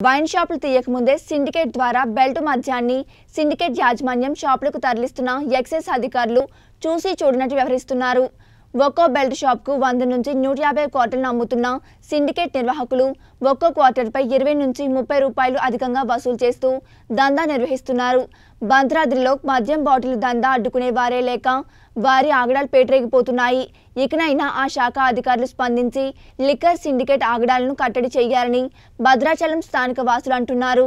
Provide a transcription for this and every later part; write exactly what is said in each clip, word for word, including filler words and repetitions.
Wine షాపులు తీయకముందే syndicate ద్వారా బెల్ట్ మద్యాన్ని సిండికేట్ యాజమాన్యం షాపులకు తరలిస్తున్న ఎక్సైజ్ అధికారులు చూసి చూడనట్టు వ్యవహరిస్తున్నారు. ఒక్కో బెల్ట్ షాప్కు వంద నుంచి నూట యాభై క్వార్టర్లను అమ్ముతున్న సిండికేట్ నిర్వాహకులు ఒక్కో క్వార్టర్పై ఇరవై నుంచి ముప్పై రూపాయలు అధికంగా వసూలు చేస్తూ దందా నిర్వహిస్తున్నారు. భద్రాద్రిలో మద్యం బాటిల్ దందా అడ్డుకునే వారే లేక వారి ఆగడాలు పేటరేగిపోతున్నాయి. ఇకనైనా ఆ శాఖ అధికారులు స్పందించి లిక్కర్ సిండికేట్ ఆగడాలను కట్టడి చేయాలని భద్రాచలం స్థానిక వాసులు అంటున్నారు.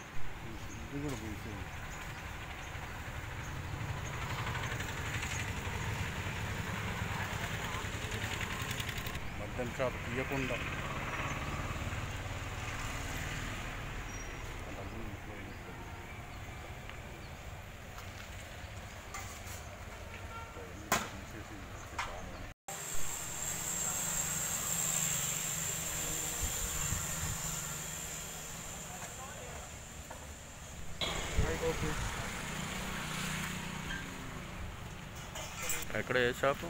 షాప్ తీయకుండా ఎక్కడ ఏ షాపు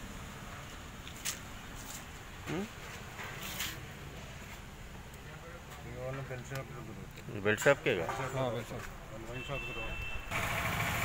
बेल्ट शॉप के